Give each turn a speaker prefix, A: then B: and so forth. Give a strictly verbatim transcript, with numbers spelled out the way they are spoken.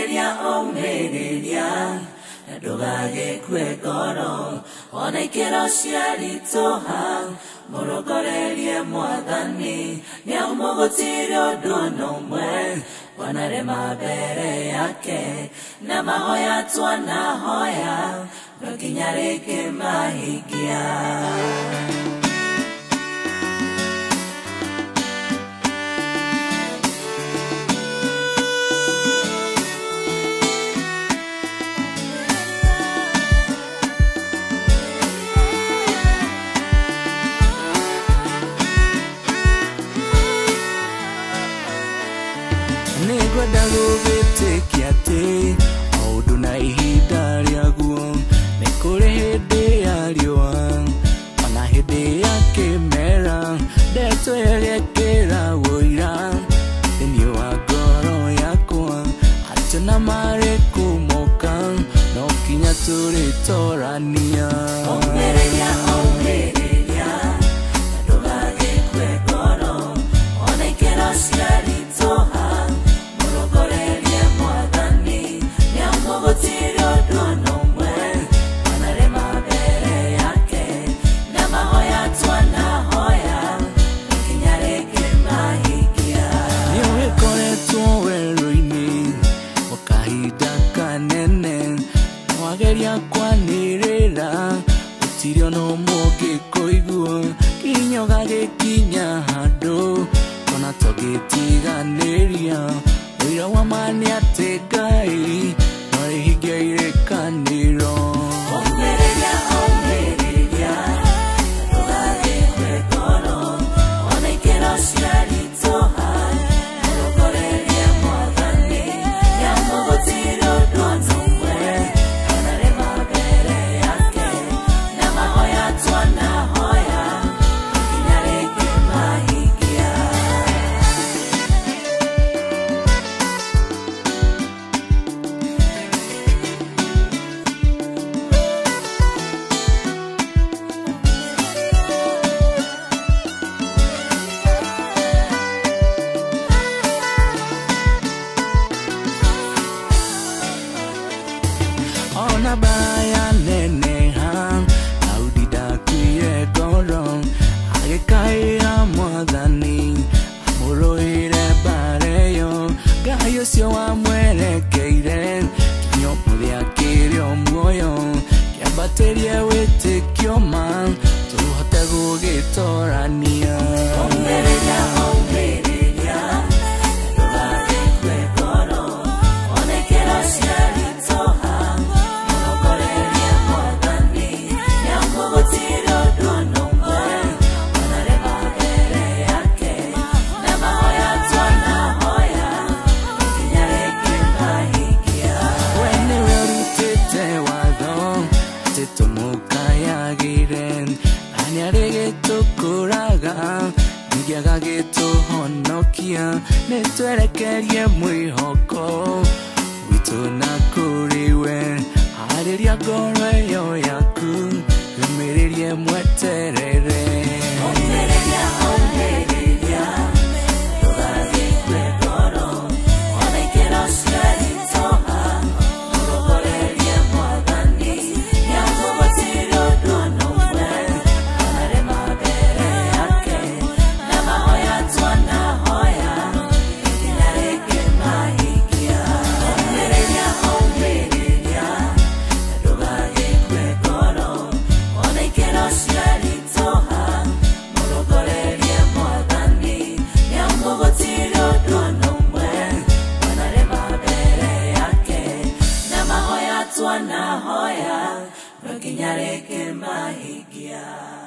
A: Omereria, omereria, nadogage kwegoro, onaikero siaritoha, morogorerie mwadhani, nyaumogotirio dono mwe, wanarema bere yake, na mahoya tuana hoya, rokinyareke mahigia.
B: Negwenda gũgĩtĩkia atĩ maũndũ na ihinda rĩaguo nĩ kũrĩ hĩndĩ ya riũa ona hĩndĩ ya kĩmera ndetũerekera wũira thĩinĩ wa ngoro yakwa atĩ na marĩ kũmoka no kinya tũrĩtorania.
A: Omereria, omereria, nadogage kwegoro, onaikero siaritoha, morogorerie mwadhani, nyaumogotirio dono mwe, wanarema bere yake, na mahoya tuana hoya, rokinyareke mahigia.
B: Nĩũgĩkoretwo werũ-inĩ gwa kahinda kanene, wageria kwanĩrĩra gũtirĩ ona ũmwe ũngĩkũigua, kinya ũgagĩkinya handũ ona tũgĩtiganĩria, ũira wa ma nĩ atĩ Ngai no rĩhingia irĩkanĩro.
A: Omereria, omereria, nadogage kwegoro, onaikero siaritoha, morogorerie mwadhani, nyaumogotirio dono mwe, wanarema bere yake, na mahoya tuana hoya, rokinyareke mahigia.
B: Ona baya neneha Daudi ndakuire ngoro agĩkaĩra mwathani amũrũĩre mbara ĩyo, Ngai ũcio wamwerekeire kinya ũmũthĩ akĩrĩ o muoyo, kĩambatĩrie wĩtĩkio ma tũhote gũgĩtorania.
A: Omereria, omereria, nadogage kwegoro, onaikero siaritoha, morogorerie mwadhani, nyaumogotirio dono mwe, wanarema bere yake, na mahoya tuana hoya, rokinyareke mahigia.
B: We nĩwe ũrutĩte watho atĩ tũmũkayagĩre, na nĩarĩgĩtũkũraga ningĩ agagĩtũhonokia, nĩtwerekerie mwĩhoko witũ na kũrĩ we, harĩria ngoro ĩyo yaku yũmĩrĩrie mweterere.
A: Omereria, omereria, nadogage kwegoro, onaikero siaritoha, morogorerie mwadhani, nyaumogotirio dono mwe, wanarema bere yake, na mahoya tuana hoya, rokinyareke mahigia. Omereria, omereria, nadogage kwegoro, onaikero siaritoha, morogorerie mwadhani, nyaumogotirio dono mwe, wanarema bere yake, na mahoya tuana hoya, rokinyareke mahigia.